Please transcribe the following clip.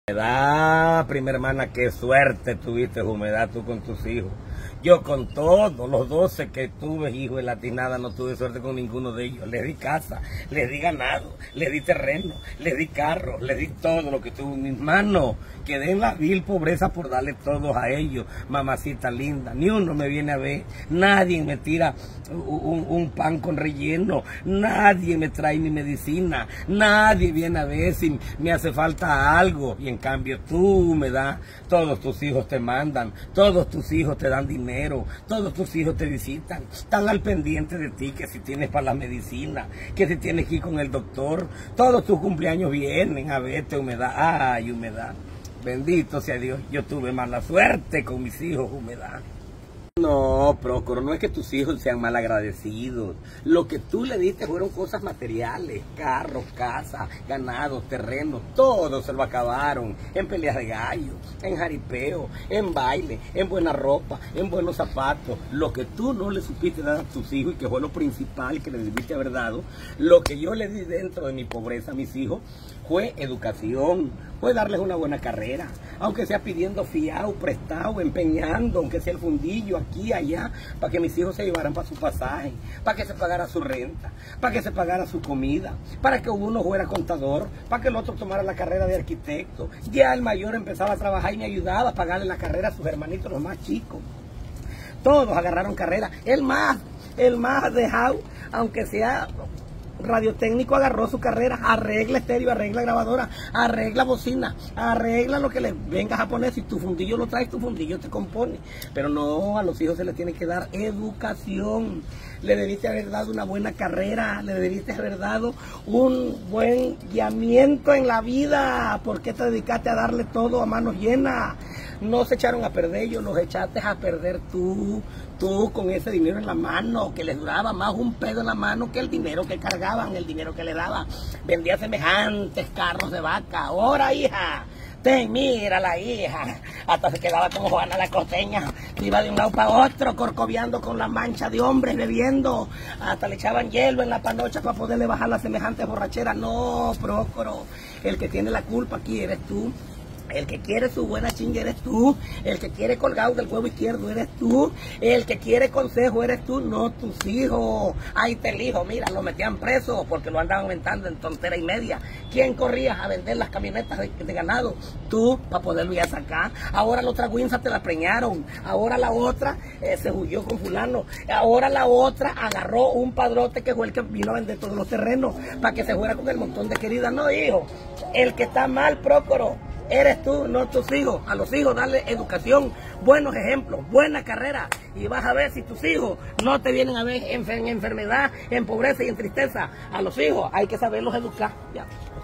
Humedad, prima hermana, qué suerte tuviste, Humedad, tú con tus hijos. Yo con todos los 12 que tuve hijos en Latinada no tuve suerte con ninguno de ellos. Les di casa, les di ganado, les di terreno, les di carro, les di todo lo que tuve en mis manos. Quedé en la vil pobreza por darle todo a ellos, mamacita linda. Ni uno me viene a ver, nadie me tira un pan con relleno, nadie me trae mi medicina, nadie viene a ver si me hace falta algo. Y en cambio tú me das, todos tus hijos te mandan, todos tus hijos te dan dinero, todos tus hijos te visitan, están al pendiente de ti, que si tienes para la medicina, que si tienes que ir con el doctor, todos tus cumpleaños vienen a verte, Humedad. Ay, Humedad, bendito sea Dios, yo tuve mala suerte con mis hijos, Humedad. No, Prócoro, no es que tus hijos sean mal agradecidos. Lo que tú le diste fueron cosas materiales, carros, casas, ganados, terrenos, todo se lo acabaron en peleas de gallo, en jaripeo, en baile, en buena ropa, en buenos zapatos. Lo que tú no le supiste dar a tus hijos y que fue lo principal que le debiste haber dado, lo que yo le di dentro de mi pobreza a mis hijos fue educación, fue darles una buena carrera, aunque sea pidiendo fiado, prestado, empeñando, aunque sea el fundillo aquí, allá, para que mis hijos se llevaran para su pasaje, para que se pagara su renta, para que se pagara su comida, para que uno fuera contador, para que el otro tomara la carrera de arquitecto. Ya el mayor empezaba a trabajar y me ayudaba a pagarle la carrera a sus hermanitos, los más chicos. Todos agarraron carrera. El más dejado, aunque sea radiotécnico, agarró su carrera, arregla estéreo, arregla grabadora, arregla bocina, arregla lo que le vengas a poner. Si tu fundillo lo traes, tu fundillo te compone. Pero no, a los hijos se les tiene que dar educación. Le debiste haber dado una buena carrera, le debiste haber dado un buen guiamiento en la vida. ¿Por qué te dedicaste a darle todo a manos llenas? No se echaron a perder ellos, los echaste a perder tú con ese dinero en la mano, que les duraba más un pedo en la mano que el dinero que cargaban, el dinero que le daban. Vendía semejantes carros de vaca. Ahora, hija, mira la hija, hasta se quedaba como Juana la Costeña, iba de un lado para otro, corcoviando con la mancha de hombres, bebiendo, hasta le echaban hielo en la panocha para poderle bajar las semejantes borracheras. No, Prócoro, el que tiene la culpa aquí eres tú. El que quiere su buena chinga eres tú. El que quiere colgado del huevo izquierdo eres tú. El que quiere consejo eres tú, no tus hijos. Ahí te elijo, mira, lo metían preso porque lo andaban aumentando en tontera y media. ¿Quién corría a vender las camionetas de ganado? Tú, para poderlo ir a sacar. Ahora la otra guinza te la preñaron. Ahora la otra se huyó con fulano. Ahora la otra agarró un padrote que fue el que vino a vender todos los terrenos para que se fuera con el montón de queridas. No, hijo, el que está mal, Prócoro, eres tú, no tus hijos. A los hijos darle educación, buenos ejemplos, buena carrera, y vas a ver si tus hijos no te vienen a ver en enfermedad, en pobreza y en tristeza. A los hijos hay que saberlos educar. Ya.